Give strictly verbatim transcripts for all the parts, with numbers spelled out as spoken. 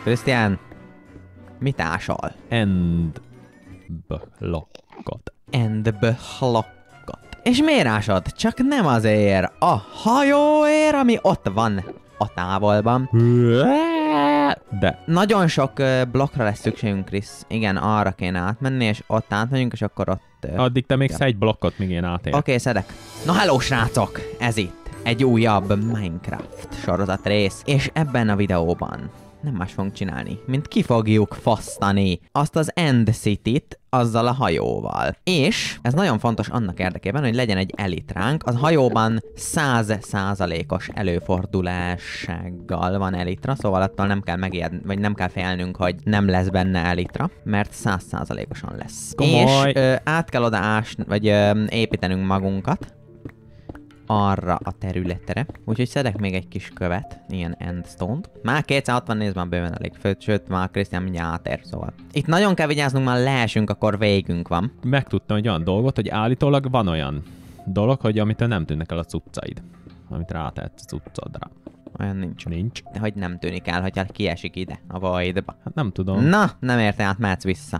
Krisztián, mit ásol? End blokkot. End blokkot. És miért ásod? Csak nem azért a hajóért, ami ott van a távolban. De. Nagyon sok uh, blokkra lesz szükségünk, Krisz. Igen, arra kéne átmenni, és ott átmegyünk, és akkor ott... Uh, Addig te még ja. szedj blokkot, míg én átérek. Oké, okay, szedek. Na hello, srácok! Ez itt egy újabb Minecraft sorozat rész, és ebben a videóban nem más fogunk csinálni, mint ki fogjuk fosztani azt az End City-t azzal a hajóval. És ez nagyon fontos annak érdekében, hogy legyen egy elitránk. Az hajóban száz százalékos előfordulássággal van elitra, szóval attól nem kell megijedni, vagy nem kell félnünk, hogy nem lesz benne elitra, mert száz százalékosan lesz. Komoly. És ö, át kell oda ásni, vagy ö, építenünk magunkat arra a területre. Úgyhogy szedek még egy kis követ, ilyen endstone-t. Már kétszázhatvan néz már bőven elég, főt, sőt már Krisztián mindjárt átér, szóval. Itt nagyon kell vigyáznunk, már leesünk, akkor végünk van. Megtudtam egy olyan dolgot, hogy állítólag van olyan dolog, hogy amitől nem tűnnek el a cuccaid. Amit rátehetsz a cuccadra. Olyan nincs. Nincs. De hogy nem tűnik el, hogyha kiesik ide, a voidba. Hát nem tudom. Na, nem érte át, mehetsz vissza.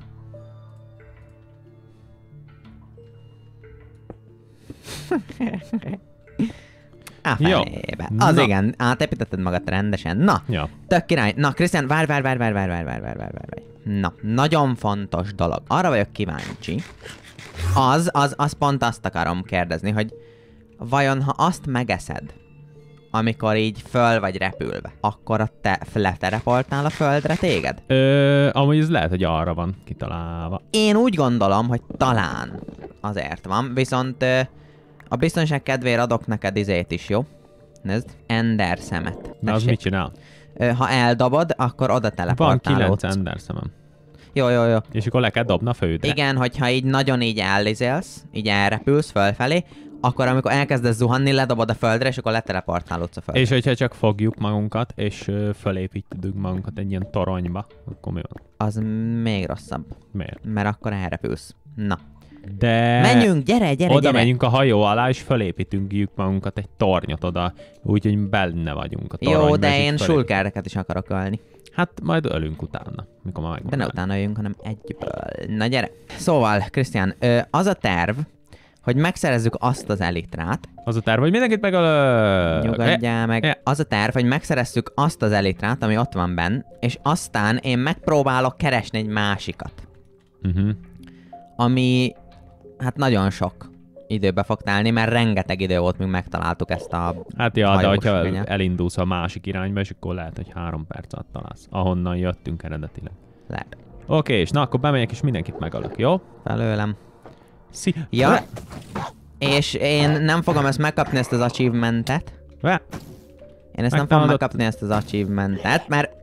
Á, felébe. Az Na. igen, átépítetted magad rendesen. Na, Ja. tök király. Na, Krisztián, várj, várj, várj, várj, várj, várj, várj, várj, várj, várj. Na, nagyon fontos dolog. Arra vagyok kíváncsi. Az, az, az pont azt akarom kérdezni, hogy vajon ha azt megeszed, amikor így föl vagy repülve, akkor a te letelepoltál a földre téged? Ö, amúgy ez lehet, hogy arra van kitalálva. Én úgy gondolom, hogy talán azért van, viszont ö, a biztonság kedvéért adok neked izét is, jó? Nézd, Ender szemet. De az Tessék. mit csinál? Ö, ha eldobod, akkor oda Van teleportálódsz. kilenc ender szemem. Jó, jó, jó. És akkor le kell dobni a földre. Igen, hogyha így nagyon így ellizélsz, így elrepülsz fölfelé, akkor amikor elkezdesz zuhanni, ledobod a földre, és akkor leteleportálódsz a földre. És hogyha csak fogjuk magunkat, és ö, fölépítjük magunkat egy ilyen toronyba, akkor mi van? Az még rosszabb, Miért? mert akkor elrepülsz. Na. De... Menjünk, gyere, gyere, Oda gyere. megyünk a hajó alá, és fölépítünk magunkat egy tornyot oda, úgyhogy benne vagyunk a toronyban. Jó, de és én itt fölép- sulkereket is akarok ölni. Hát majd ölünk utána, mikor már megvan. De ne utána jöjjünk, hanem egyből. Na gyere. Szóval, Krisztián, ö, az a terv, hogy megszerezzük azt az elitrát. Az a terv, hogy mindenkit megölök. Nyugodjál meg. e. Az a terv, hogy megszerezzük azt az elitrát, ami ott van benn, és aztán én megpróbálok keresni egy másikat. Uh-huh. Ami hát nagyon sok időbe fog telni, mert rengeteg idő volt, míg megtaláltuk ezt a Hát ja, de hajós hogyha gönyet. elindulsz a másik irányba, és akkor lehet, hogy három perc alatt találsz, ahonnan jöttünk eredetileg. Lehet. Oké, és na, akkor bemegyek, és mindenkit megölök, jó? Felőlem. Szi... Ja. És én nem fogom ezt megkapni, ezt az achievementet. Ve. Én ezt nem fogom Megtaladott. megkapni, ezt az achievementet, mert...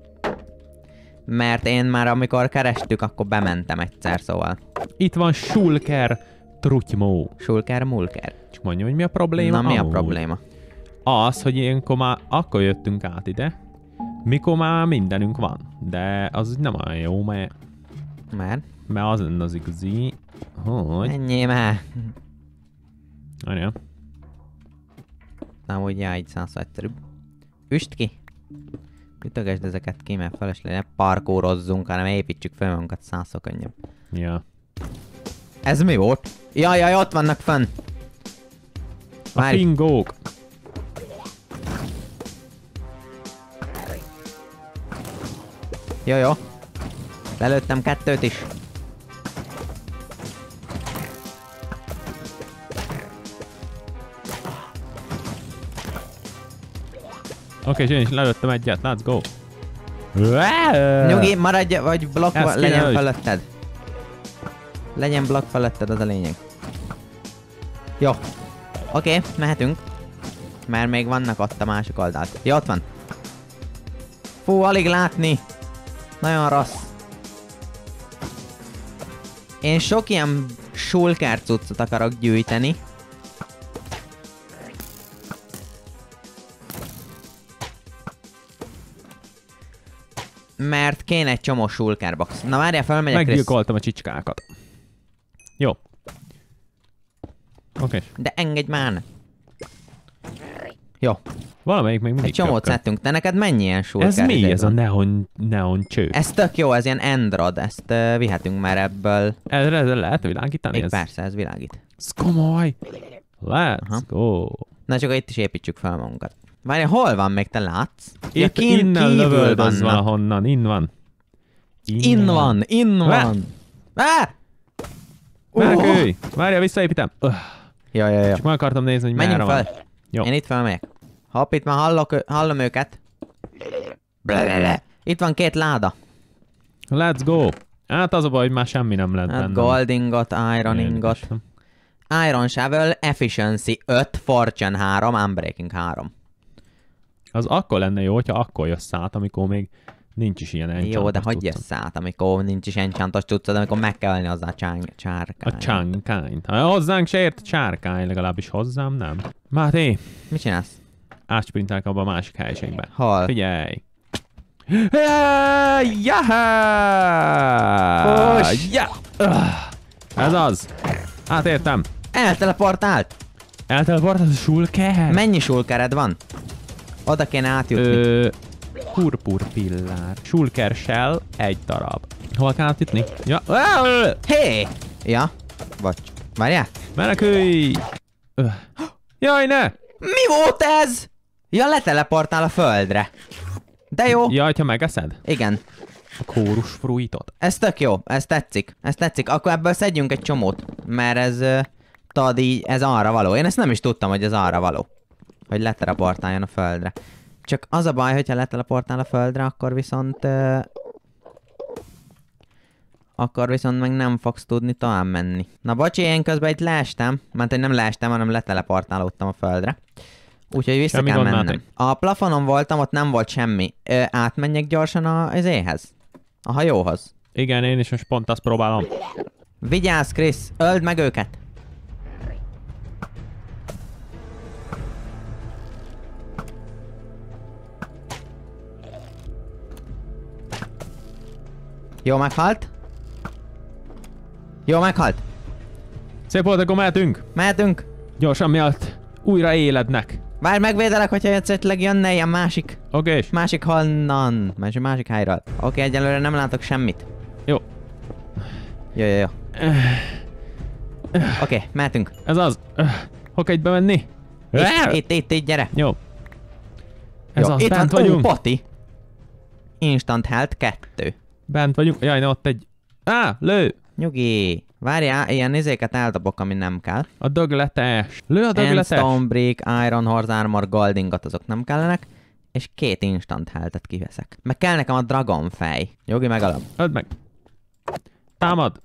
Mert én már amikor kerestük, akkor bementem egyszer, szóval. Itt van Shulker Trutymó. Sulker, mulker. Csak mondja, hogy mi a probléma? Na, mi a amúgy? probléma? Az, hogy ilyenkor már akkor jöttünk át ide, mikor már mindenünk van. De az nem olyan jó, mert, Mert? mert az lenne az igazi, hogy... Menjél már! Anya. Na, úgy jaj, így száz egyszerűbb. Üst ki! Ütögesd ezeket ki, mert feleslegesen parkórozzunk, hanem építsük fel magunkat százszor könnyebb. Ja. Ez mi volt? Jaj, jaj, ott vannak fönn! A Várj. fingók. Jó, jó. Lelőttem kettőt is. Oké, és én is lelőttem egyet, let's go. Nyugi, maradj, vagy blokk Ezt kéne legyen ős. fölötted. Legyen blokk fölötted, az a lényeg. Jó. Oké, okay, mehetünk. Mert még vannak ott a másik oldalt. Jó, ott van. Fú, alig látni. Nagyon rossz. Én sok ilyen shulker cuccot akarok gyűjteni. Mert kéne egy csomó shulker box. Na várjál, felmegyek, Krisz. Meggyilkoltam a csicskákat. Jó. Oké. De engedj már! Jó. Valamelyik még mindig Egy csomót köpköd. szedtünk. Te neked mennyi ilyen sulker? Ez mi? izéd Ez a van? neon, neon cső. Ez tök jó, ez ilyen endrad, ezt uh, vihetünk már ebből. Ezre, ezre lehet világítani? Még Ez, persze, ez világít. ez komoly. Let's Aha. go. Na csak itt is építsük fel magunkat. Várj, hol van még, te látsz? Ja, Itt kint innen kívül lövöldöz vannak. valahonnan. Inn van. In van, in van. Á! Menekülj! Várja, visszaépítem. Öh, Ja, ja, ja. csak meg akartam nézni, hogy Menjünk merre van. fel. Jó. Én itt felmegyek. Hopp, itt már hallok, hallom őket. Blablabla. Itt van két láda. Let's go. Hát az a baj, hogy már semmi nem lett Hát bennem. gold ingot, iron ingot. Érdekes, Iron shovel, efficiency öt, fortune három, unbreaking három. Az akkor lenne jó, hogyha akkor jössz át, amikor még nincs is ilyen enchantos Jó, de hogy cuccom. jössz át, amikor nincs is enchantos cuccod, amikor meg kell ölni hozzá a csáng, csárkány. A csánkányt. Ha hozzánk se ért a csárkány, legalábbis hozzám nem. Máté, Mit csinálsz? átsprintelek abba a másik helyiségbe. Hol? Figyelj! Jaha! Fuss! Ja! Öh! Ez az! Átértem! Elteleportált! Elteleportált a sulker? Mennyi sulkered van? Oda kéne átjutni. Ö, purpurpillár. Sulker shell, egy darab. Hol kell átjutni? Ja. Hé! Ja? Bocs. Várjál? Menekülj! Öh. Jaj, ne! Mi volt ez? Ja, leteleportál a földre. De jó. Jaj, ha megeszed? Igen. A kórus fruitot. Ez tök jó. Ez tetszik. Ez tetszik. Akkor ebből szedjünk egy csomót. Mert ez... ö, Tudod így, ez arra való. Én ezt nem is tudtam, hogy ez arra való. Hogy leteleportáljon a földre. Csak az a baj, hogyha leteleportál a földre, akkor viszont... Ö, akkor viszont meg nem fogsz tudni tovább menni. Na bocsi, én közben itt leestem. Mert én nem leestem, hanem leteleportálódtam a földre. Úgyhogy vissza Semmi kell gond, mennem. Máté. A plafonon voltam, ott nem volt semmi. Ö, átmenjek gyorsan a, az éhez? A hajóhoz. Igen, én is most pont azt próbálom. Vigyázz, Krisz! Öld meg őket! Jó, meghalt? Jó, meghalt. Szép volt, akkor mehetünk. Mehetünk. Gyorsan miatt újra élednek. Várj, megvédelek, hogyha esetleg jönne ilyen másik, Oké, és másik honnan. Másik, másik helyről. Oké, egyelőre nem látok semmit. jó. Jó, jó, jó. Oké, mehetünk. Ez az. Öh, Hol kell itt bemenni? Itt, itt, itt, itt, gyere. Jó. Ez Jó, az, itt bent van, vagyunk. Ó, pati. Instant health kettő. Bent vagyunk. Jaj, ne ott egy... Á, lő! Nyugi. Várjál, ilyen izéket eldobok, ami nem kell. A dögletes. Lő a dögletes. Endstone brick, iron horse armor, goldingot, azok nem kellenek. És két instant health-et kiveszek. Meg kell nekem a dragon fej. Jogi megalap. Öld meg. Támad.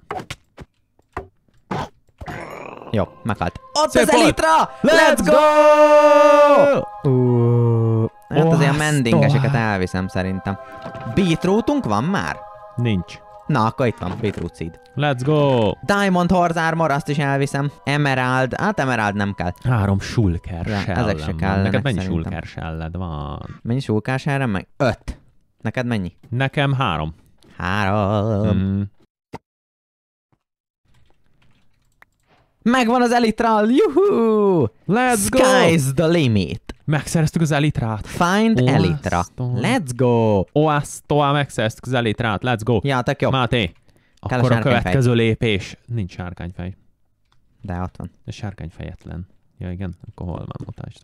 Jó, meghalt. Ott Szép az volt. elitra! Let's Let's go! Uh, hát az ilyen Ó, mendingeseket azt a- elviszem szerintem. Beetrootunk van már? Nincs. Na, akkor itt van, beetroot seed. Let's go. Diamond horse armor, azt is elviszem. Emerald, hát emerald nem kell. Három sulker Ja, shellem ezek se van. kellenek Neked mennyi szerintem. sulker shelled van? Mennyi sulkás erre meg? Öt. Neked mennyi? Nekem három. Három. Mm. Megvan az elitral, juhu! Let's go! Sky's the limit. Megszereztük az elitrát. Find Ó, elitra. azt a- Let's go! Ó, azt tovább megszereztük az elitrát. Let's go. Ja, tök jó. Máté, Kell a akkor a sárkányfej. következő lépés. Nincs sárkányfej. De ott van. Ez sárkányfejetlen. Ja igen, akkor hol van, mutasd.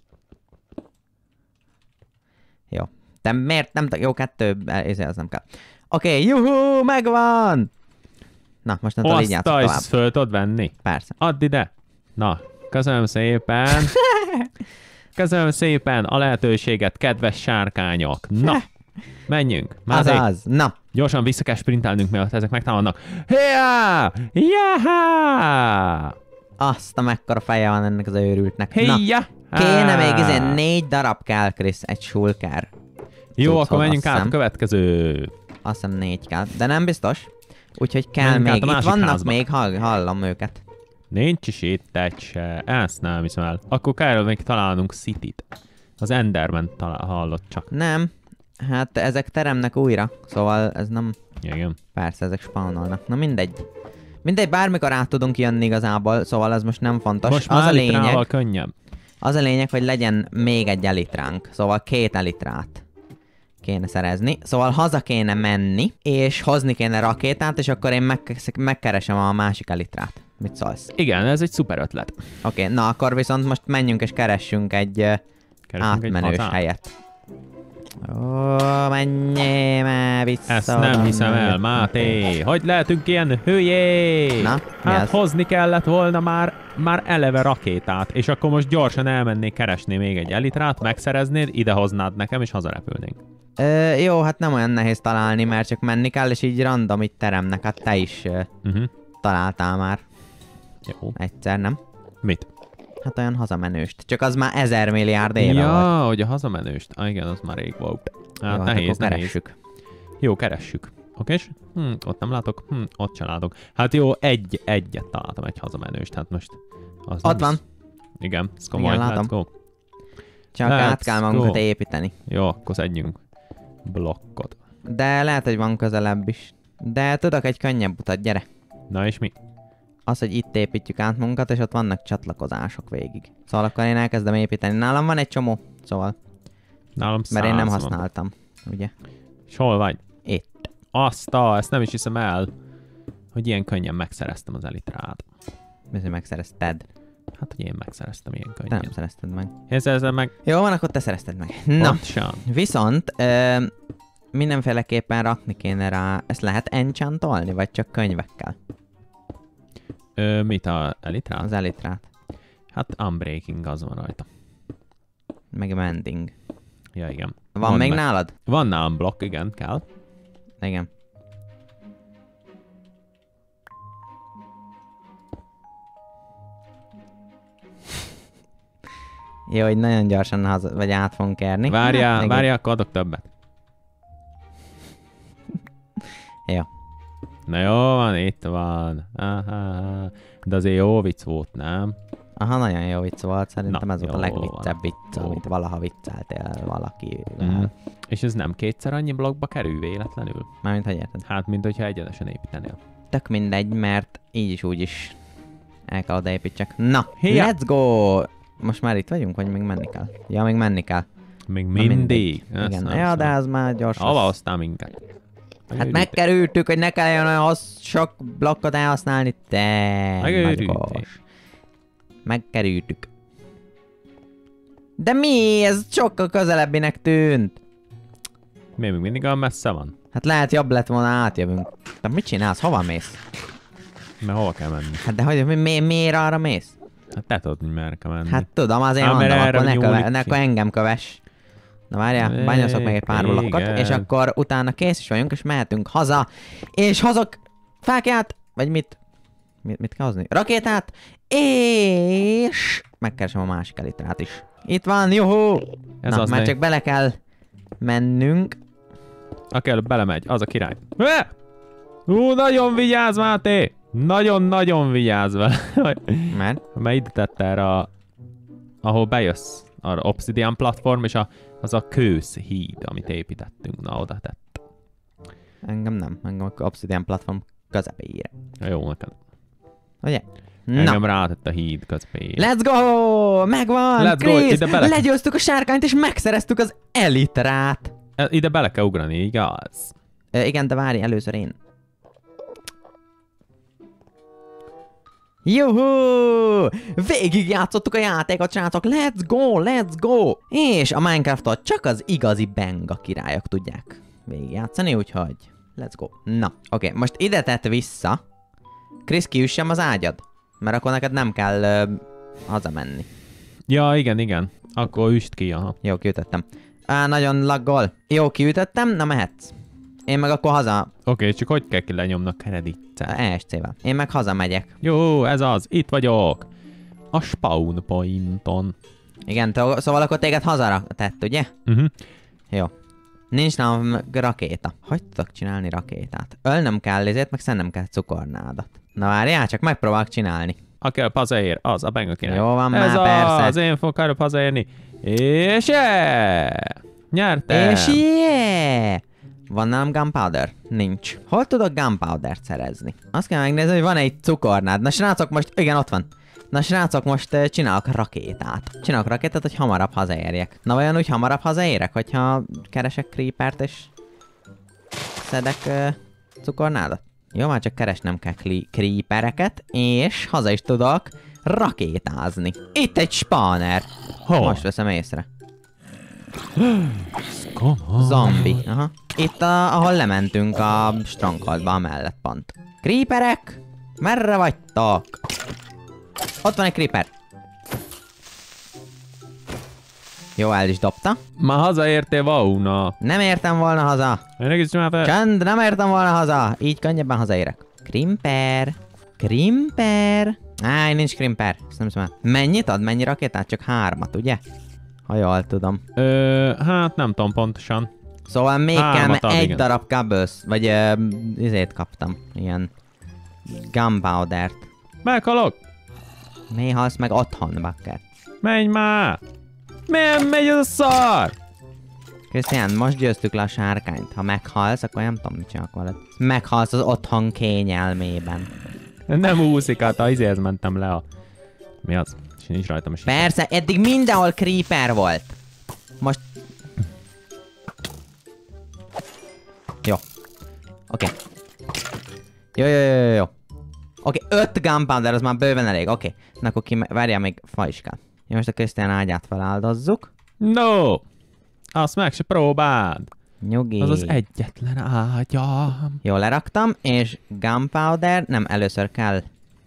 Jó. De miért nem... Jó, kettő... Ez az nem kell. Oké, okay, juhu, megvan! Na, most nem tudom, így játszok Azt tovább. föl tudod venni. Persze. Add ide. Na, köszönöm szépen. Köszönöm szépen a lehetőséget, kedves sárkányok. Na, menjünk. Máté, Azaz. Na, gyorsan vissza kell sprintelnünk, mert ezek megtámadnak. Héjá! Jáhá! azt a mekkora feje van ennek az őrültnek. Na, Héjá! kéne még izé négy darab kell, Krisz, egy sulker. Jó, cucchoz, akkor menjünk azt át a hiszem. következő. Azt hiszem négy kell, de nem biztos. Úgyhogy kell Menjünk át még. a Itt másik vannak házba. még, hall, hallom őket. Nincs is itt egy se. Ezt nem hiszem el. Akkor kell még találnunk City-t. Az Enderman talál, hallott csak. Nem. Hát ezek teremnek újra, szóval ez nem... Igen. Persze, ezek spawnolnak. Na mindegy. Mindegy, bármikor át tudunk jönni igazából, szóval ez most nem fontos. Most az már a lényeg. elitrával könnyebb. Az a lényeg, hogy legyen még egy elitránk. Szóval két elitrát kéne szerezni. Szóval haza kéne menni, és hozni kéne rakétát, és akkor én meg, megkeresem a másik elitrát. Mit szólsz? Igen, ez egy szuper ötlet. Oké, okay, na akkor viszont most menjünk és keressünk egy uh, átmenős egy helyet. Ó, menjél már vissza. Ezt nem hiszem el, Máté. Hogy lehetünk ilyen hülyé? Na, hát ez? hozni kellett volna már, már eleve rakétát, és akkor most gyorsan elmennék keresni még egy elitrát, megszereznéd, idehoznád nekem, és hazarepülnénk. Ö, jó, hát nem olyan nehéz találni, mert csak menni kell, és így random itt teremnek. Hát te is uh, Uh-huh. találtál már. Jó. Egyszer, nem? Mit? Hát olyan hazamenőst. Csak az már ezer milliárd éve ja, volt. hogy a hazamenőst. Ah, igen, az már rég volt. Hát Jó, nehéz, hát akkor nehéz. keressük. Jó, keressük. Okés? Hm, ott nem látok. Hm, ott sem látok. Hát jó, egy, egyet találtam, egy hazamenőst. Hát most... Az Ott nem van. Is... Igen, ez komoly. Igen, Let's látom. go. Csak Let's át kell magunkat go. építeni. Jó, akkor szedjünk blokkot. De lehet, hogy van közelebb is. De tudok egy könnyebb utat, gyere. Na és mi? Az, hogy itt építjük át magunkat, és ott vannak csatlakozások végig. Szóval akkor én elkezdem építeni. Nálam van egy csomó, szóval. Nálam Mert én nem száz van. használtam, ugye? És hol vagy? Itt. Azt a, ezt nem is hiszem el, hogy ilyen könnyen megszereztem az elitrát. Bizony megszerezted. Hát, hogy én megszereztem ilyen Te könnyen. nem szerezted meg. Én szerezem meg. Jó van, akkor te szerezted meg. Na, Pontosan. viszont ö, mindenféleképpen rakni kéne rá. Ezt lehet enchantolni, vagy csak könyvekkel? Ö, mit a elitrát? Az elitrát. Hát Unbreaking az van rajta. Meg mending. Ja, igen. Van Mondd még meg. nálad? Van nálam blokk, igen, kell. Igen. Jó, hogy nagyon gyorsan haza, vagy át fogunk kerni. Várjál, Meg- várjál, akkor adok többet. Jó. Na jó van, itt van. Aha. De azért jó vicc volt, nem? Aha, nagyon jó vicc volt. Szerintem Na, ez volt a jó legviccebb van. vicc, Jó. amit valaha vicceltél valakivel. Mm. És ez nem kétszer annyi blokkba kerül véletlenül? Mármint, hogy érted? Hát, mint hogyha egyenesen építenél. Tök mindegy, mert így is úgy is el kell odaépítsek. Na, Hia. let's go! Most már itt vagyunk, vagy még menni kell? Ja, még menni kell. Még Na, mindig. Ezt Igen, nem ja, de szól. ez már gyors. Hova hoztál minket? Hát megkerültük, hogy ne kelljen olyan hossz, sok blokkot elhasználni. Te, Megőrültél. nagyokos. Megkerültük. De mi? Ez sokkal közelebbinek tűnt. Miért még mindig olyan messze van? Hát lehet jobb lett volna, átjövünk. De mit csinálsz? Hova mész? Mert hova kell menni? Hát de hogy mi, mi, miért arra mész? Hát te tudod, hogy merre kell menni. Hát tudom, azért Ám, mert mondom, erre akkor ne, nyúlik köve, ne, ki. akkor engem kövess. Na várjál, bányászok meg egy pár Igen. blokkot, és akkor utána kész is vagyunk, és mehetünk haza. És hozok fákját, vagy mit? Mit, mit kell hozni? Rakétát, és megkeresem a másik elitrát is. Itt van, juhú! Ez Na, az, már ne- csak bele kell mennünk. Aki előbb belemegy, az a király. Hé! Ú, nagyon vigyázz, Máté! Nagyon-nagyon vigyázz vele. Mert? Mert ide tette erre a... ahol bejössz. Arra Obsidian platform, és a, az a kősz híd, amit építettünk. Na, oda tett. Engem nem, engem a Obsidian platform közepére. Jó, neked. Ugye? Engem Na, rátett a híd közepére. let's go! Megvan! Let's go, Chris! ide bele- Legyőztük a sárkányt, és megszereztük az elitrát! E, Ide bele kell ugrani, igaz? Ö, igen, de várj, először én. Juhú! Végig játszottuk a játékot, srácok! Let's go, let's go! És a Minecraftot csak az igazi benga királyok tudják végig játszani, úgyhogy let's go. Na, oké, okay, most ide tett vissza. Krisz, kiüssem az ágyad? Mert akkor neked nem kell ö, hazamenni. Ja, igen, igen. Akkor üst ki, aha. Jó, kiütöttem. Á, nagyon laggol. Jó, kiütöttem, na mehetsz. Én meg akkor haza... Oké, okay, csak hogy kell ki lenyomnak kreditet? E es cé-vel. Én meg hazamegyek. Jó, ez az, itt vagyok. A spawn pointon. Igen, te, szóval akkor téged hazara tett, ugye? Uh-huh. Jó. Nincs nálam rakéta. Hogy tudok csinálni rakétát? Ölnöm kell ezért, meg szennem kell cukornádat. Na várjál, csak megpróbálok csinálni. Aki előbb hazaér, az a benga király. Jó van ez már, persze. az, én fogok előbb hazaérni. És yeah! Nyertem! És yeah! Van nálam gunpowder? Nincs. Hol tudok gunpowdert szerezni? Azt kell megnézni, hogy van egy cukornád. Na srácok, most igen, ott van. Na srácok, most uh, csinálok rakétát. Csinálok rakétát, hogy hamarabb hazaérjek. Na vajon úgy hamarabb hazaérek, hogyha keresek creepert és szedek uh, cukornádat? Jó, már csak keresnem kell creepereket, és haza is tudok rakétázni. Itt egy spawner. Hol? Most veszem észre. Come Zombi. Aha. Itt, a, ahol lementünk a strongholdba, mellett pont. Creeperek? Merre vagytok? Ott van egy creeper. Jó, el is dobta. Már hazaértél, Vauna. Nem értem volna haza. Én egész csináltál? Csend, nem értem volna haza. Így könnyebben hazaérek. Krimper. Krimper. Áj, nincs krimper. Ezt nem szól. Mennyit ad? Mennyi rakétát? Csak hármat, ugye? Ha jól tudom. Ö, hát nem tudom pontosan. Szóval még Hármat kell, mert ad, egy igen. darab cobbles, vagy uh, izét kaptam. Ilyen gunpowdert. Meghalok. Mi halsz meg otthon, bakker? Menj már. Miért megy ez a szar? Krisztián, most győztük le a sárkányt. Ha meghalsz, akkor nem tudom, mit csinálok veled. Meghalsz az otthon kényelmében. Nem úszik át, azért mentem le a... Mi az? És nincs rajtam a sík. Persze, eddig mindenhol creeper volt. Most... Jó. Oké. Okay. Jó, jó, jó, jó, jó. Oké, okay, öt gunpowder, az már bőven elég. Oké. Okay. Na akkor ki... Várjál, még fa is kell. Jó, most a Krisztián ágyát feláldozzuk. No! Azt meg se próbáld. Nyugi. Az az egyetlen ágyam. Jó, leraktam, és gunpowder, nem, először kell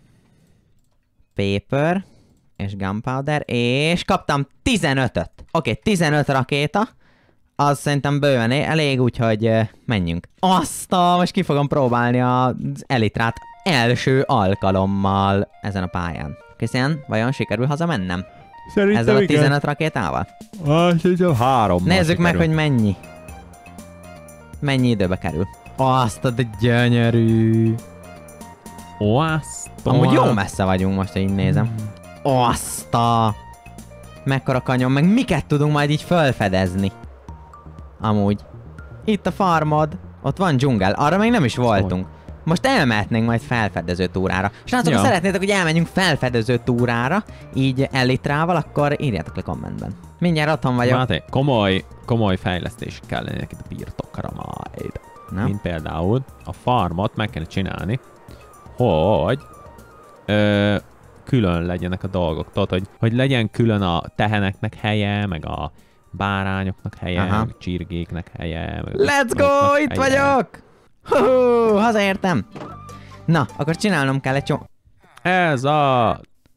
paper, és gunpowder, és kaptam tizenötöt. Oké, okay, tizenöt rakéta, az szerintem bőven elég, úgyhogy uh, menjünk. Azt a, most ki fogom próbálni az elitrát első alkalommal ezen a pályán. Krisztián, vajon sikerül hazamennem? Szerintem Ezzel a igen. tizenöt rakétával? Ah, szerintem három. Nézzük meg, hogy mennyi. Mennyi időbe kerül. Azt a de gyönyörű. Azt Amúgy jó messze vagyunk most, hogy így nézem. Azt a... Mekkora kanyon, meg miket tudunk majd így felfedezni. Amúgy. Itt a farmod. Ott van dzsungel. Arra még nem is voltunk. Most elmehetnénk majd felfedező túrára. Srácok, Ja. ha szeretnétek, hogy elmenjünk felfedező túrára, így elitrával, akkor írjátok le kommentben. Mindjárt otthon vagyok. Máté, komoly, komoly fejlesztések kellenek itt a birtokra majd. Na? Mint például a farmot meg kell csinálni, hogy ö, külön legyenek a dolgok. Tudod, hogy, hogy legyen külön a teheneknek helye, meg a bárányoknak helye, Aha. meg a csirgéknek helye. Meg a Let's go! Itt helye. vagyok! Hú, hazaértem! Na, akkor csinálnom kell egy csomó... Ez a...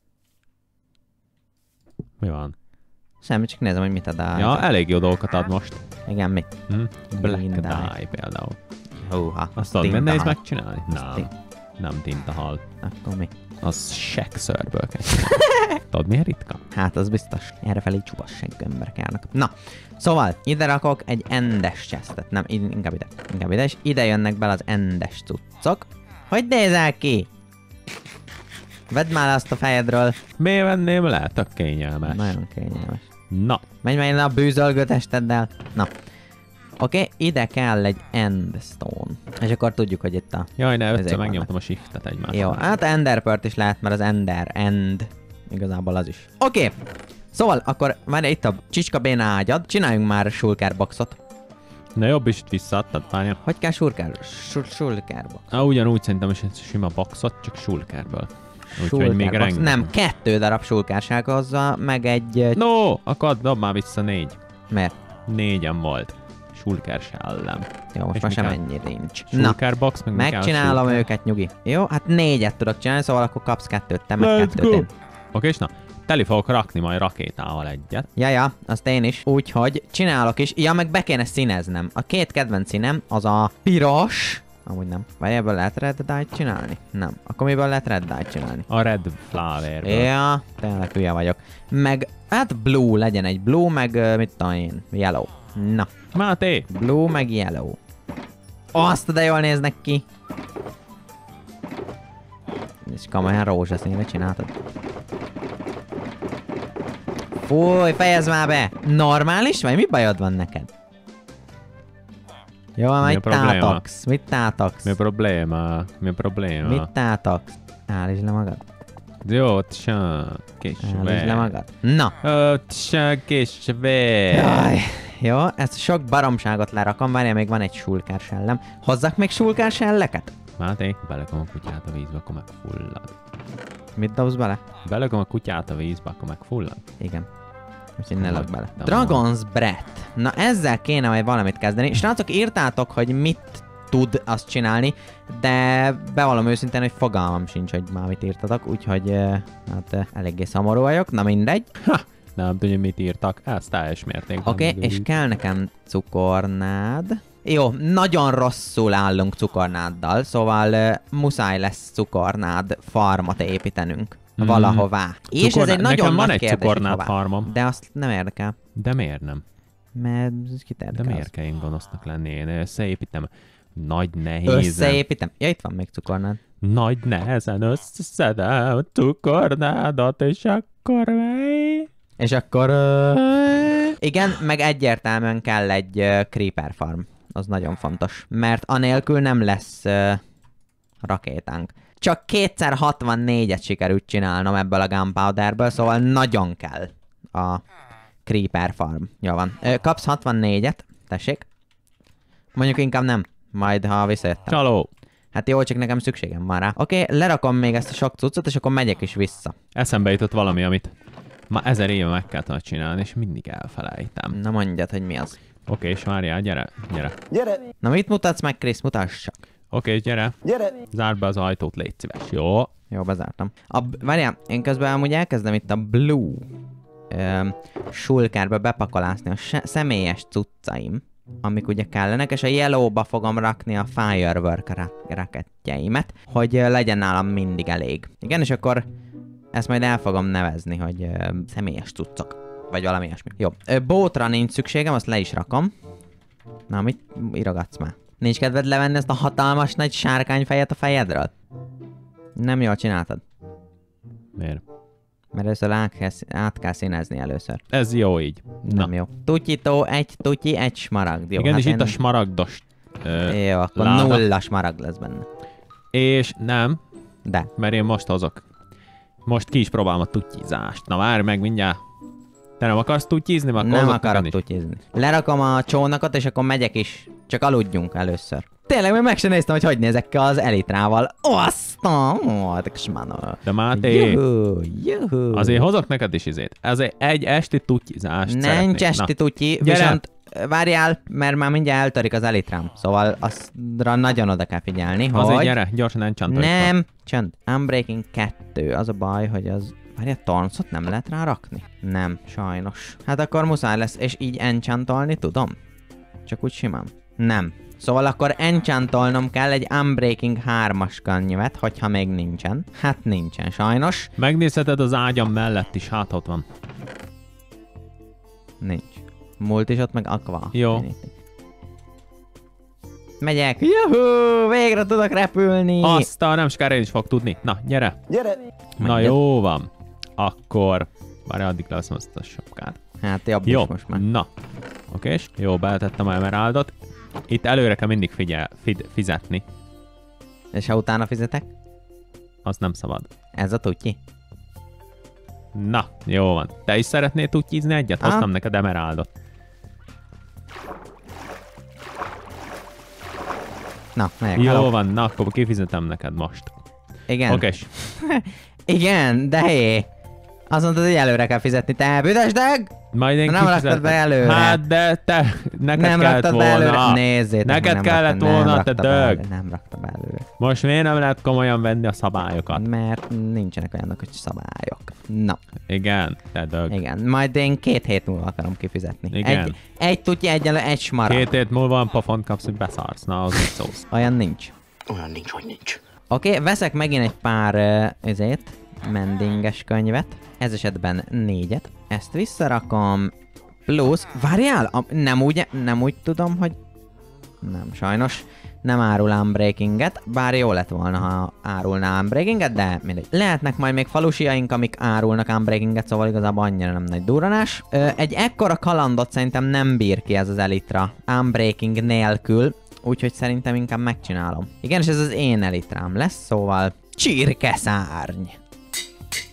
Mi van? Semmi, csak nézem, hogy mit ad a... Ja, elég jó dolgokat ad most. Igen, mi? Hm? Black Green dye. Dye például. Húha. Azt tudod, miért nehéz tintahal. megcsinálni? Nem. tin- Nem tintahal. Akkor mi? Az sekszörből kell csinálni. Tudod, miért ritka? Hát az biztos. Errefelé csupas seggű emberek járnak. Na, szóval ide rakok egy endes chestet. Nem, inkább ide. Inkább ide, és ide jönnek bele az endes cuccok. Hogy nézel ki? Vedd már azt a fejedről. Miért venném le? Tök kényelmes. Nagyon kényelmes. Na, Menj már innen a bűzölgő testeddel. Na. Oké, okay, ide kell egy endstone. És akkor tudjuk, hogy itt a... jaj, ne, Ezek ötször vannak. megnyomtam a shiftet egymásra. Jó, hát enderpört is lehet, mert az ender, end. Igazából az is. Oké. Okay. Szóval akkor várj, itt a csicska béna ágyad. Csináljunk már shulker boxot. Na jobb is visszaadtad, várja. Hogy kell shulker? Shulker box. Ah, ugyanúgy szerintem is egy sima boxot, csak shulkerből. Úgyhogy Shulker még box. rengeteg. Nem, kettő darab shulkerság hozzá, meg egy... ö, No, akkor dob már vissza négy. Miért? Négyen volt. Shulker sellem. Jó, most És már sem mi kell? ennyi nincs. Na, Shulker box, meg mi kell megcsinálom shulker? őket, nyugi. Jó, hát négyet tudok csinálni, szóval akkor kapsz kettőt, te meg Let's kettőt go. én. Oké, és na, teli fogok rakni majd rakétával egyet. Ja, ja, azt én is. Úgyhogy csinálok is. Ja, meg be kéne színeznem. A két kedvenc színem az a piros. Amúgy nem. Vagy ebből lehet red dye-t csinálni? Nem. Akkor miből lehet red dye-t csinálni? A red flower-ből. Ja, tényleg hülye vagyok. Meg, hát blue legyen egy blue, meg ö, mit tudom én, yellow. Na, Máté! blue, meg yellow. Azt, de jól néznek ki. És komolyan rózsaszínre csináltad. Fúj, fejezd már be! Normális vagy? Mi bajod van neked? Jó, a majd probléma? tátogsz. Mit tátogsz? Mi a probléma? Mi a probléma? Mit tátogsz? Állítsd le magad. Jó, tsa, kis Állítsd le magad. Na. Ö, tsa, kis vér. Jaj. Jó, ezt sok baromságot lerakom, várjál, még van egy sulkársellem. Hozzak még sulkárselleket? Máté, belököm a kutyát a vízbe, akkor megfullad. Mit dobsz bele? Belököm a kutyát a vízbe, akkor megfullad. Igen. Úgyhogy ne lök bele. De Dragon's Breath. Na ezzel kéne majd valamit kezdeni. Srácok, írtátok, hogy mit tud azt csinálni, de bevallom őszintén, hogy fogalmam sincs, hogy már mit írtatok, úgyhogy eh, hát eh, eléggé szomorú vagyok, na mindegy. Ha! Nem tudja, mit írtak. Ez teljes mértékben. Oké, okay, és kell nekem cukornád. Jó, nagyon rosszul állunk cukornáddal, szóval uh, muszáj lesz cukornád farmot építenünk mm. valahová. És Cukorná... ez egy nagyon Nekem nagy van egy kérdés, cukornád farmom. de azt nem érdekel. De miért nem? Mert kit érdekel? De miért az? kell én gonosznak lenni? Én összeépítem nagy nehézen. Összeépítem? Ja, itt van még cukornád. Nagy nehezen összeszedem a cukornádat, és akkor mi? És akkor... Uh... Igen, meg egyértelműen kell egy uh, creeper farm. Az nagyon fontos. Mert anélkül nem lesz uh, rakétánk. Csak kétszer hatvannégyet sikerült csinálnom ebből a gunpowderből, szóval nagyon kell a creeper farm. Jó van. Ö, kapsz hatvannégyet, tessék. Mondjuk inkább nem. Majd, ha visszajöttem. Csaló! Hát jó, csak nekem szükségem van rá. Oké, okay, lerakom még ezt a sok cuccot, és akkor megyek is vissza. Eszembe jutott valami, amit már ezer éve meg kellett csinálni, és mindig elfelejtem. Na mondjad, hogy mi az. Oké, okay, és várjál, gyere, gyere. Gyere! Na mit mutatsz meg, Krisz? Mutass csak. Oké, okay, gyere. Gyere! Zárd be az ajtót, légy szíves, jó? Jó, bezártam. A, várjál, én közben amúgy elkezdem itt a Blue ö, sulkárba bepakolászni a se, személyes cuccaim, amik ugye kellenek, és a Yellowba fogom rakni a Firework ra- rakettjeimet, hogy ö, legyen nálam mindig elég. Igen, és akkor ezt majd el fogom nevezni, hogy ö, személyes cuccok, vagy valami ilyesmi. Jó, ö, bótra nincs szükségem, azt le is rakom. Na, mit írogatsz már? Nincs kedved levenni ezt a hatalmas nagy sárkányfejet a fejedről? Nem jól csináltad. Miért? Mert először át kell, át kell színezni először. Ez jó így. Nem jó. Tutyitó, egy tutyi, egy smaragd. Jó, igen, hát és én... itt a smaragdos ö, Jó, akkor láda. nulla smaragd lesz benne. És nem, De. mert én most hozok. Most ki is próbálom a tutyizást. Na várj meg mindjárt. Te nem akarsz tutyizni? Akkor Nem akarok tutyizni. Lerakom a csónakot, és akkor megyek is. Csak aludjunk először. Tényleg, még meg sem néztem, hogy hogy nézek ki az elitrával. Aztán! De Máté, juhu, juhu. azért hozok neked is izét. Ezért egy esti tutyizást Nincs esti tutyi, Gyere. viszont várjál, mert már mindjárt eltörik az elitrám. Szóval azra nagyon oda kell figyelni, Azért hogy... gyere, gyorsan enchantoljuk. Nem, csönd. Unbreaking kettő, az a baj, hogy az... Várjál, Torncot nem lehet rá rakni? Nem, sajnos. Hát akkor muszáj lesz, és így enchantolni tudom? Csak úgy simán? Nem. Szóval akkor enchantolnom kell egy Unbreaking hármas könyvet, hogyha még nincsen. Hát nincsen, sajnos. Megnézheted az ágyam mellett is, hát ott van. Nincs. Múlt is ott meg Aqua. Jó. Megyek. Juhú, végre tudok repülni. Azt a nem sokára én is fog tudni. Na, gyere. Gyere! Na Menjed. jó van. Akkor... Várj, addig leszem azt a sapkát. Hát jobb Jó, is most már. na. Oké, és jó, beletettem a emeraldot. Itt előre kell mindig figyel, fid, fizetni. És ha utána fizetek? Az nem szabad. Ez a tutyi. Na, jó van. Te is szeretnél tutyizni egyet? Aha. Hoztam neked emeraldot. Na, megyek. Jó Hello. van, na akkor kifizetem neked most. Igen. Oké, Igen, de hé. Azt mondtad, hogy előre kell fizetni, te büdösdög! majd én Nem raktad kifizetem. be előre. Hát de te, neked Nem kellett raktad be előre. volna. Nézzétek, Neked nem kellett raktad, volna, nem te rakta be dög. előre, Nem rakta be előre. Most miért nem lehet komolyan venni a szabályokat? Mert nincsenek olyanok, hogy szabályok. Na, Igen, te dög. igen. Majd én két hét múlva akarom kifizetni. Igen. Egy, egy tutyi egyenlő, egy smaragd. Két hét múlva van pofont kapsz, hogy beszarsz. Na, az így szósz. Olyan nincs. Olyan nincs, hogy nincs. Oké, okay, veszek megint egy pár uh, ezért, mendinges könyvet. Ez esetben négyet. Ezt visszarakom. Plusz, várjál, a, nem, úgy, nem úgy tudom, hogy... Nem, sajnos. Nem árul Unbreakinget, bár jó lett volna, ha árulná Unbreakinget, de mindegy. Lehetnek majd még falusiaink, amik árulnak Unbreakinget, szóval igazából annyira nem nagy durranás. Ö, egy ekkora kalandot szerintem nem bír ki ez az elitra Unbreaking nélkül, úgyhogy szerintem inkább megcsinálom. Igen, és ez az én elitrám lesz, szóval csirkeszárny.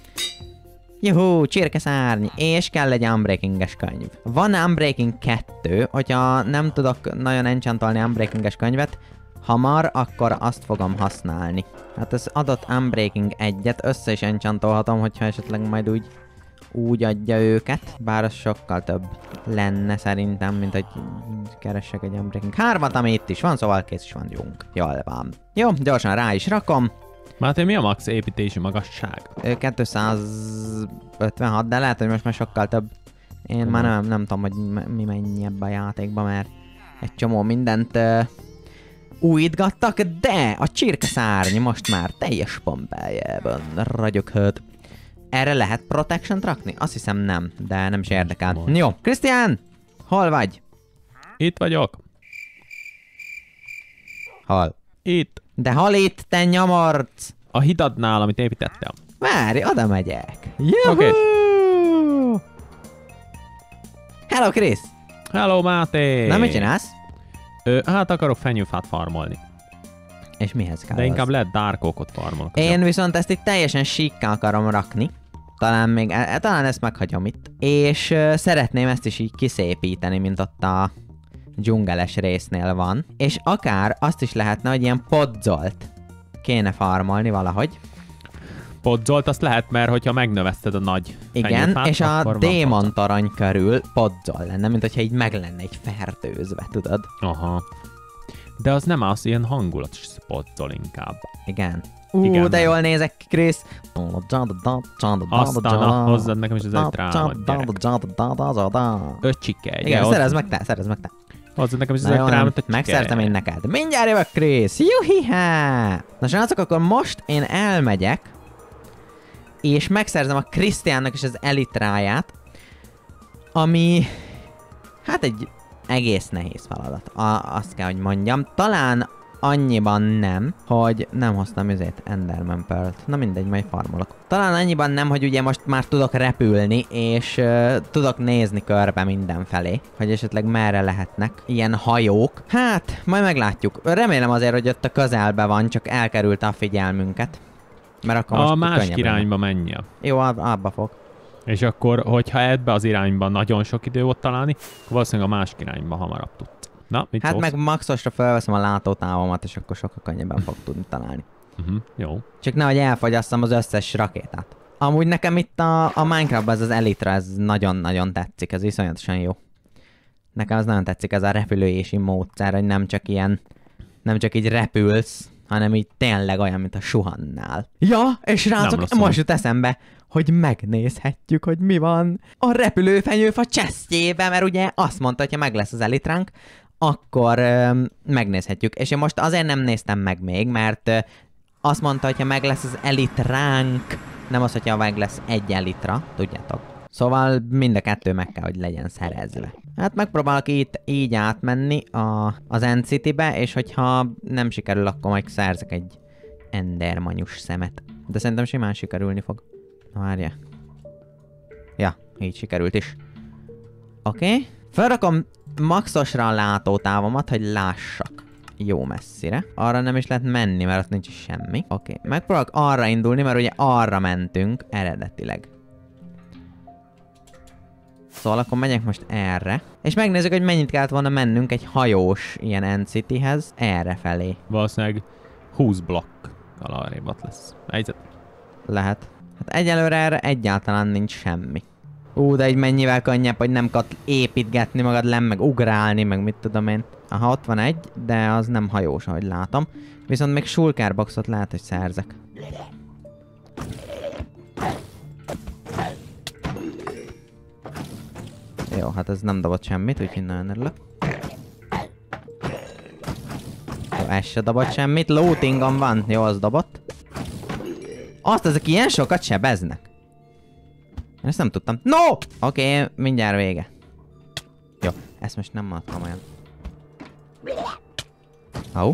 Juhú, csirkeszárny, és kell egy Unbreaking-es könyv. Van Unbreaking kettő, hogyha nem tudok nagyon enchantolni Unbreaking-es könyvet, hamar, akkor azt fogom használni. Hát az adott Unbreaking egyet össze is enchantolhatom, hogyha esetleg majd úgy, úgy adja őket, bár az sokkal több lenne szerintem, mint hogy keressek egy Unbreaking hármat, ami itt is van, szóval kész is van junk. Jól van. Jó, gyorsan rá is rakom. Máté, mi a max építési magasság? kétszázötvenhat, de lehet, hogy most már sokkal több. Én uh-huh. már nem, nem tudom, hogy mi mennyi ebbe a játékba, mert egy csomó mindent uh, újítgattak, de a csirkeszárny most már teljes pompájában ragyoghat. Erre lehet protection-t rakni? Azt hiszem nem, de nem is érdekel. Most. Jó, Krisztián! Hol vagy? Itt vagyok. Hol? Itt. De hol itt, te nyomorc? A hidadnál, amit építettem. Várj, oda megyek. Juhú! Oké. Hello, Krisz! Hello, Máté! Na, mit csinálsz? Ö, hát akarok fenyőfát farmolni. És mihez kell De az? inkább lehet dark oakot farmolok. Én viszont ezt itt teljesen síkká akarom rakni. Talán még, e, talán ezt meghagyom itt. És uh, szeretném ezt is így kiszépíteni, mint ott a dzsungeles résznél van. És akár azt is lehetne, hogy ilyen podzolt kéne farmolni valahogy. Podzolt azt lehet, mert hogyha megnöveszted a nagy igen, fenyőfát, és a akkor van démontarany körül podzol lenne, mint hogyha így meg lenne egy fertőzve, tudod? Aha. De az nem az, ilyen hangulatos podzol inkább. Igen. Ú, igen, de nem. jól nézek, Krisz! Aztán hozzad nekem is az egy rámat, gyerek. Öcsike. Igen, szerezd meg te, szerezd meg te. Hozzad nekem is az Na egy jó, rámat, öcsike. megszerzem én neked. Mindjárt jövök, Krisz! Juhihá! Na srácok, akkor most én elmegyek, és megszerzem a Krisztiánnak is az elitráját, ami hát egy egész nehéz feladat. A, azt kell, hogy mondjam. Talán annyiban nem, hogy nem hoztam ezért Enderman Pearl-t. Na mindegy, majd farmolok. Talán annyiban nem, hogy ugye most már tudok repülni, és uh, tudok nézni körbe mindenfelé, hogy esetleg merre lehetnek ilyen hajók. Hát, majd meglátjuk. Remélem azért, hogy ott a közelben van, csak elkerülte a figyelmünket. Mert akkor a most másik irányba menjen. Jó, ab abba fog. És akkor, hogyha ebbe az irányban nagyon sok idő volt találni, akkor valószínűleg a másik irányba hamarabb tud. Na, mit Hát szólsz? meg maxosra felveszem a látótávomat, és akkor sokkal könnyebben fog tudni találni. Uh-huh, jó. Csak nehogy elfogyasszam az összes rakétát. Amúgy nekem itt a, a Minecraftban ez az elitra, ez nagyon-nagyon tetszik, ez iszonyatosan jó. Nekem az nagyon tetszik, ez a repülési módszer, hogy nem csak ilyen, nem csak így repülsz, hanem így tényleg olyan, mint a suhannál. Ja, és rácok, most jut eszembe, hogy megnézhetjük, hogy mi van a repülőfenyőfa chestjébe, mert ugye azt mondta, hogy ha meg lesz az elitránk, akkor ö, megnézhetjük. És én most azért nem néztem meg még, mert ö, azt mondta, hogy ha meg lesz az elitránk, nem az, hogyha meg lesz egy elitra, tudjátok. Szóval mind a kettő meg kell, hogy legyen szerezve. Hát megpróbálok itt így átmenni a, az End City-be, és hogyha nem sikerül, akkor majd szerzek egy endermanyus szemet. De szerintem simán sikerülni fog. Na várja. Ja, így sikerült is. Oké. Okay. Felrakom maxosra a látótávomat, hogy lássak jó messzire. Arra nem is lehet menni, mert ott nincs is semmi. Oké. Okay. Megpróbálok arra indulni, mert ugye arra mentünk eredetileg. Szóval akkor megyek most erre. És megnézzük, hogy mennyit kellett volna mennünk egy hajós ilyen End Cityhez. Erre felé. Valószínűleg húsz blokk arrébb ott lesz. Helyzet. Lehet. Hát egyelőre erre egyáltalán nincs semmi. Ú, de így mennyivel könnyebb, hogy nem kell építgetni magad lenn, meg ugrálni, meg mit tudom én. Aha, ott van egy, de az nem hajós, ahogy látom. Viszont még shulker boxot lehet, hogy szerzek. Jó, hát ez nem dobott semmit, úgyhogy nagyon örülök. Jó, ez se dobott semmit. Lootingom van. Jó, az dobott. Azt, ezek ilyen sokat sebeznek. Ezt nem tudtam. No! Oké, okay, mindjárt vége. Jó, ezt most nem adtam olyan. Au.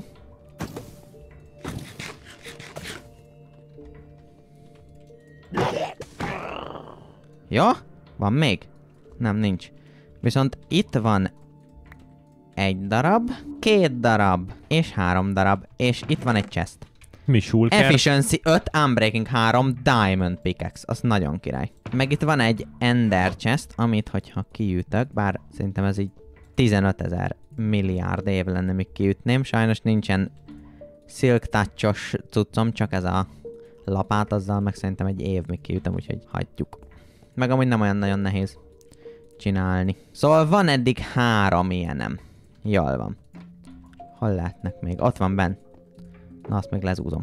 Jó? Van még? Nem, nincs. Viszont itt van egy darab, két darab, és három darab, és itt van egy chest. Mi shulker? Efficiency öt, Unbreaking három, Diamond Pickaxe. Az nagyon király. Meg itt van egy Ender Chest, amit hogyha kiütök, bár szerintem ez így tizenötezer milliárd év lenne, míg kiütném. Sajnos nincsen Silk Touch-os cuccom, csak ez a lapát, azzal meg szerintem egy év még kiütöm, úgyhogy hagyjuk. Meg amúgy nem olyan nagyon nehéz csinálni. Szóval van eddig három ilyenem. Jól van. Hol lehetnek még? Ott van benn. Na, azt még lezúzom.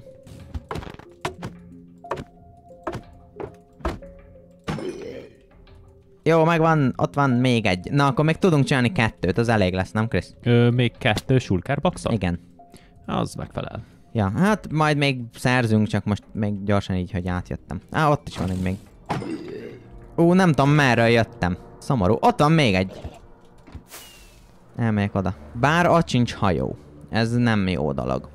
Jó, megvan, ott van még egy. Na, akkor még tudunk csinálni kettőt, az elég lesz, nem, Krisz? Ö, még kettő shulker boxot? Igen. Az megfelel. Ja, hát majd még szerzünk, csak most még gyorsan így, hogy átjöttem. Á, ott is van egy még. Ú, nem tudom, merről jöttem. Szomorú. Ott van még egy. Elmegyek oda. Bár ott sincs hajó. Ez nem jó dolog.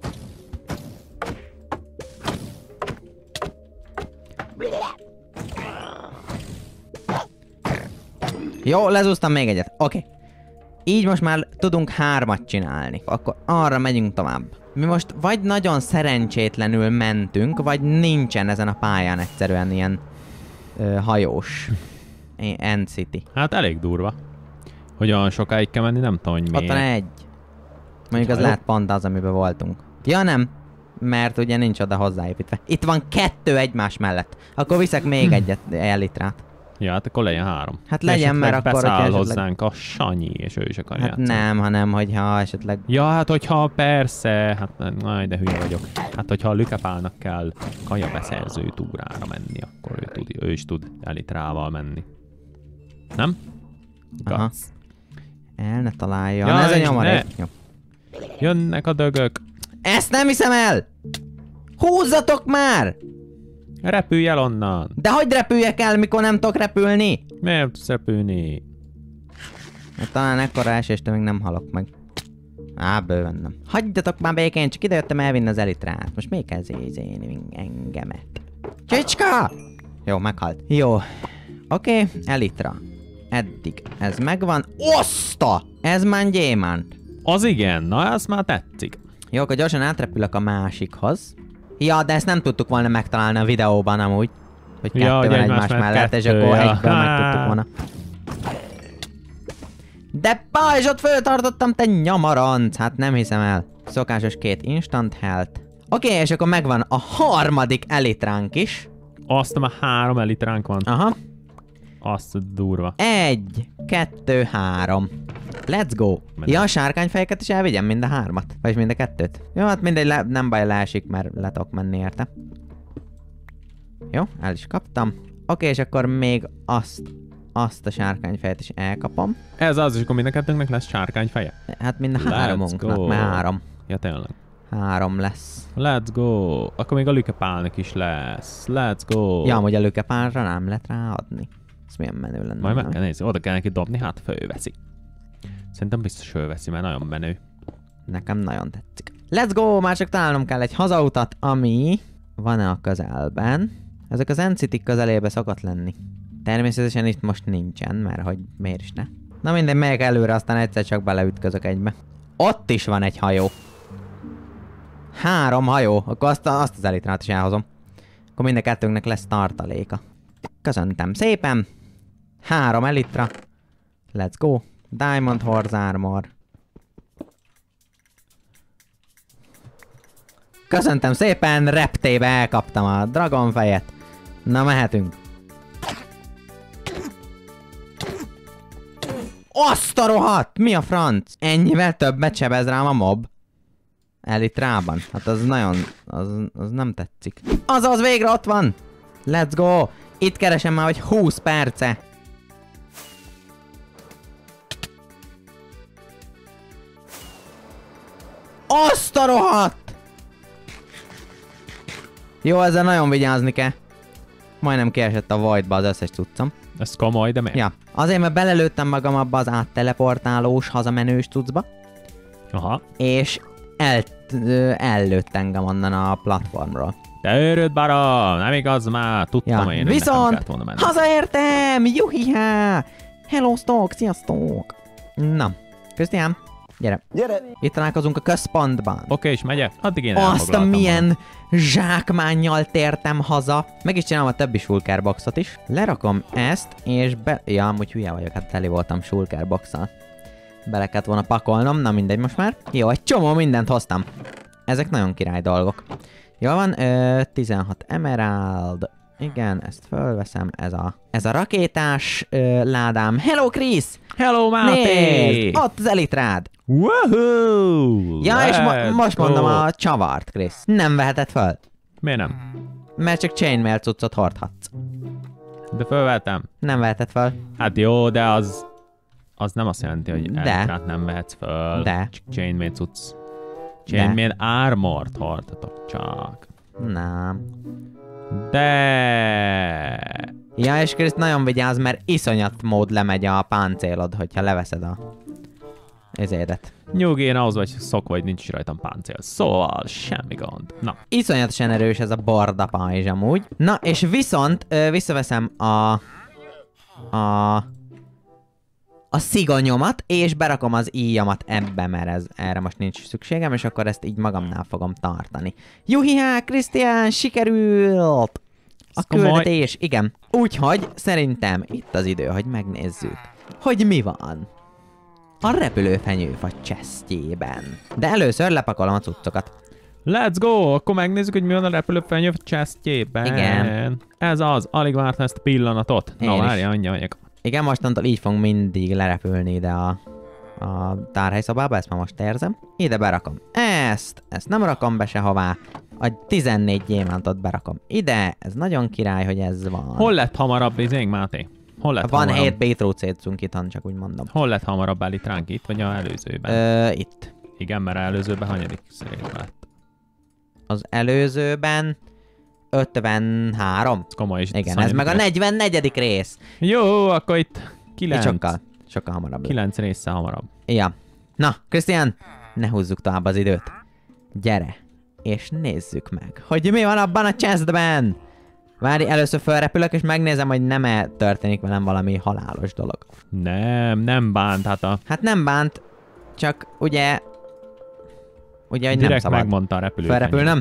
Jó, lezúztam még egyet. Oké. Okay. Így most már tudunk hármat csinálni. Akkor arra megyünk tovább. Mi most vagy nagyon szerencsétlenül mentünk, vagy nincsen ezen a pályán egyszerűen ilyen ö, hajós End City. Hát elég durva. Hogy olyan sokáig kell menni, nem tudom, hogy miért. Ott van egy. Mondjuk az lehet pont az, amiben voltunk. Ja nem, mert ugye nincs oda hozzáépítve. Itt van kettő egymás mellett. Akkor viszek még egyet elitrát. Ja, hát akkor legyen három. Hát legyen, mert akkor, beszáll esetleg... hozzánk a Sanyi, és ő is akar Hát játszani. nem, hanem hogyha esetleg... Ja, hát hogyha persze, hát nagy, de hülye vagyok. Hát hogyha a Lükepálnak kell kaja beszerző túrára menni, akkor ő, tud, ő is tud elitrával menni. Nem? Aha. El ne találja. Ja, ez a nyomarék. Ne. Jönnek a dögök. Ezt nem hiszem el! Húzzatok már! Repülj el onnan! De hogy repüljek el, mikor nem tudok repülni? Miért tudsz repülni? Hát talán ekkora eséstől még nem halok meg. Á, bőven nem. Hagyjatok már békén, csak idejöttem elvinni az elitrát. Most még kell zézéni engemet. Csicska! Jó, meghalt. Jó. Oké, okay, elitra. Eddig ez megvan. Oszta! Ez már gyémánt. Az igen, na ez már tetszik. Jó, akkor gyorsan átrepülök a másikhoz. Ja, de ezt nem tudtuk volna megtalálni a videóban amúgy. Hogy kettő ja, van egymás, egymás mellett, kettő, és akkor ja. egyből meg tudtuk volna. De pajzs, ott föltartottam, te nyamaranc! Hát nem hiszem el. Szokásos két instant health. Oké, okay, és akkor megvan a harmadik elitránk is. Azt már három elitránk van. Aha. Azt durva. Egy, kettő, három. Let's go! Menj. Ja, a sárkányfejeket is elvigyem mind a hármat. Vagyis mind a kettőt. Jó, hát mindegy, le, nem baj, leesik, mert le tudok menni érte. Jó, el is kaptam. Oké, és akkor még azt, azt a sárkányfejet is elkapom. Ez az, és akkor mind a kettőnknek lesz sárkányfeje? Hát mind a háromunknak, mert három. Ja, tényleg. Három lesz. Let's go! Akkor még a Lükepálnak is lesz. Let's go! Ja, hogy a Lükepálra nem lehet ráadni. Ez milyen menő lenne. Majd meg kell nézni, oda kell neki dobni, hát fölveszi. Szerintem biztos fölveszi, mert nagyon menő. Nekem nagyon tetszik. Let's go! Már csak találnom kell egy hazautat, ami van-e a közelben. Ezek az End City közelébe szokott lenni. Természetesen itt most nincsen, mert hogy miért is ne. Na minden, megyek előre, aztán egyszer csak beleütközök egybe. Ott is van egy hajó. Három hajó, akkor azt, azt az elitrát is elhozom. Akkor mind a kettőnknek lesz tartaléka. Köszöntem szépen. Három elitra. Let's go. Diamond Horse Armor. Köszöntem szépen, reptébe elkaptam a dragonfejet. Na, mehetünk. Azt a rohadt! Mi a franc? Ennyivel többet sebez rám a mob. Elitrában. Hát az nagyon... Az, az nem tetszik. Azaz, végre ott van! Let's go! Itt keresem már, hogy húsz perce. Azt a rohadt! Jó, ezzel nagyon vigyázni kell. Majdnem kiesett a voidba az összes cuccom. Ez komoly, de miért? Ja, azért, mert belelőttem magam abba az átteleportálós, hazamenős cuccba. Aha. És el, ellőtt engem onnan a platformról. Te őrült barom, nem igaz már, tudtam Ja. én, Viszont hazaértem! Juhihá! Hello, Stalk, sziasztok! Na, Krisztián, Gyere. Gyere! Itt találkozunk a központban. Oké, és megyek? Addig én Azt a elfoglaltam milyen zsákmánnyal tértem haza. Meg is csinálom a többi shulker boxot is. Lerakom ezt, és be... Ja, amúgy hülye vagyok, hát teli voltam shulker boxal. Bele kellett volna pakolnom, na mindegy most már. Jó, egy csomó mindent hoztam. Ezek nagyon király dolgok. Jó van, ö, tizenhat emerald. Igen, ezt fölveszem, ez a, ez a rakétás ö, ládám. Hello, Chris! Hello, Máté! Nézd, ott az elitrád. Woohoo! Ja, és mo Let's most go. mondom a csavart, Chris. Nem veheted föl, Miért nem? mert csak chainmail cuccot hordhatsz. De fölvettem. Nem veheted föl. Hát jó, de az... Az nem azt jelenti, hogy De. elitrát nem vehetsz föl. De. Csak chainmail cucc. Chainmail armort hordhatok csak. Nem. De. Ja, és Chris, nagyon vigyázz, mert iszonyat mód lemegy a páncélod, hogyha leveszed a... ezédet. Nyugi, én ahhoz vagy szokva, hogy nincs is rajtam páncél. Szóval semmi gond. Na. Iszonyatosan erős ez a barda pajzs amúgy. Na, és viszont ö, visszaveszem a... A... A szigonyomat, és berakom az íjamat ebbe, mert ez, erre most nincs szükségem, és akkor ezt így magamnál fogom tartani. Juhihá, Krisztián, sikerült! A komoly. küldetés, igen. Úgyhogy szerintem itt az idő, hogy megnézzük, hogy mi van a repülőfenyőfa chestjében. De először lepakolom a cuccokat. Let's go! Akkor megnézzük, hogy mi van a repülőfenyő chestjében. Igen. Ez az, alig vártam ezt a pillanatot. Én Na is. várja, annyi anyag. Igen, mostantól így fogunk mindig lerepülni ide a, a tárhelyszobába, ezt már most érzem. Ide berakom ezt, ezt nem rakom be sehová. A tizennégy gyémántot berakom ide, ez nagyon király, hogy ez van. Hol lett hamarabb izénk, Máté? Hol lett Van hamarabb? hét Beetroot szétszünk itthon, csak úgy mondom. Hol lett hamarabb elitránk, itt vagy a előzőben? Ö, itt. Igen, mert előzőben hanyadik szerint lett. Az előzőben ötvenhárom. Ez komoly is. Igen, ez meg a negyvennegyedik rész. Jó, akkor itt Itt kilenc. sokkal, sokkal hamarabb. Kilenc része hamarabb. Ja. Na, Krisztián, ne húzzuk tovább az időt. Gyere, és nézzük meg, hogy mi van abban a chestben. Várj, először felrepülök, és megnézem, hogy nem-e történik velem valami halálos dolog. Nem, nem bánt, hát a... Hát nem bánt, csak ugye... Ugye, hogy nem Direkt szabad. megmondta a repülőfenyő. Felrepülnöm?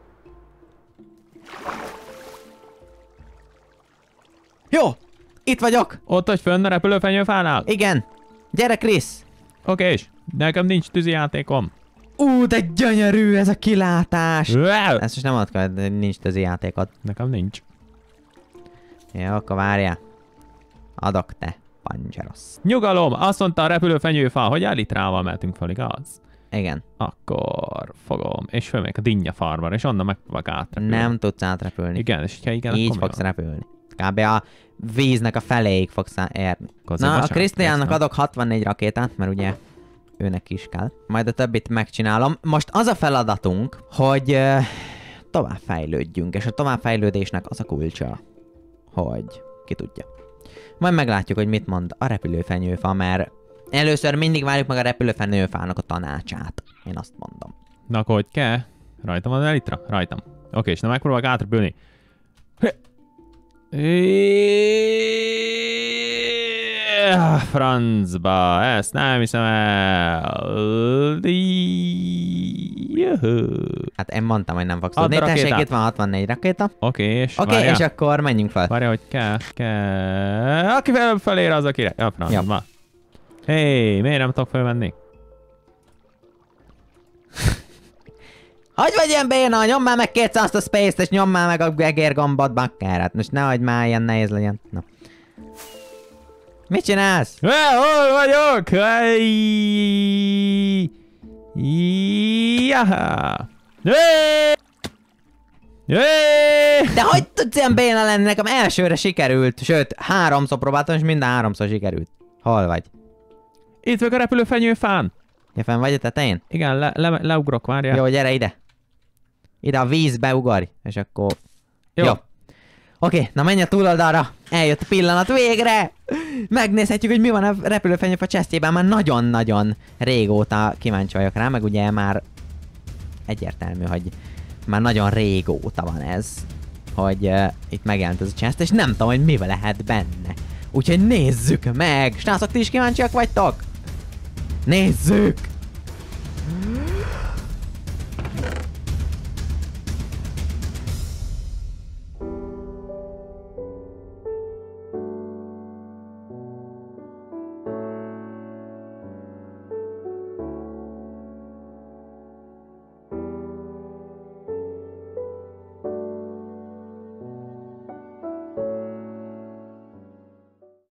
Jó! Itt vagyok! Ott vagy fönn a repülőfenyőfánál? Igen! Gyere, Krisz! Oké, és nekem nincs tűzijátékom. Ú, de gyönyörű ez a kilátás! Wow. Ezt most nem adok, hogy nincs tezi játékod. Nekem nincs. Jó, akkor várjál. Adok te, Pangeros. Nyugalom, azt mondta a repülőfenyőfa, hogy elitrával mehetünk fel, igaz? Igen. Akkor fogom, és fölmegyek a dinnye farmra, és onnan megpróbálok átrepülni. Nem tudsz átrepülni. Igen, és ha igen, Így akkor mi fogsz van? repülni. Kb. A víznek a feléig fogsz érni. Akkor Na, a bocsánat, Krisztiánnak persze. adok hatvannégy rakétát, mert ugye őnek is kell. Majd a többit megcsinálom. Most az a feladatunk, hogy uh, tovább fejlődjünk, és a továbbfejlődésnek az a kulcsa, hogy ki tudja. Majd meglátjuk, hogy mit mond a repülőfenyőfa, mert először mindig várjuk meg a repülőfenyőfának a tanácsát. Én azt mondom. Na, akkor hogy kell? Rajtam van az elitra? Rajtam. Oké, és na megpróbálok átrepülni. Ah, francba, ezt nem hiszem el. Juhu. Hát én mondtam, hogy nem fogsz Add a tudni. Tessék, rakétát. itt van hatvannégy rakéta. Oké, és Oké, várjál. és akkor menjünk fel. Várjál, hogy kell, kell... Aki fel, felér, az a király. Ja, francba. Hé, hey, miért nem tudok felvenni? Hogy vagy ilyen béna? Nyom már meg kétszer azt a space-t, és nyom már meg a egérgombot, bakker. Hát most nehogy már ilyen nehéz legyen. Na. Mit csinálsz? Hé, hol vagyok? Hey! Jaha! Hé! Hé! De hogy tudsz ilyen béna lenni? Nekem elsőre sikerült. Sőt, háromszor próbáltam, és mind a háromszor sikerült. Hol vagy? Itt vagyok a repülőfenyőfán. Ja, fenn vagy a tetején? Igen, le, le, leugrok, várjál. Jó, gyere ide. Ide a vízbe ugorj, és akkor... Jó. Jó. Oké, na menj a túloldalra. Eljött a pillanat végre. Megnézhetjük, hogy mi van a repülőfenyőfa chestjében. Már nagyon-nagyon régóta kíváncsi vagyok rá, meg ugye már egyértelmű, hogy már nagyon régóta van ez, hogy uh, itt megjelent ez a chest, és nem tudom, hogy mi lehet benne. Úgyhogy nézzük meg! Srácok, ti is kíváncsiak vagytok? Nézzük!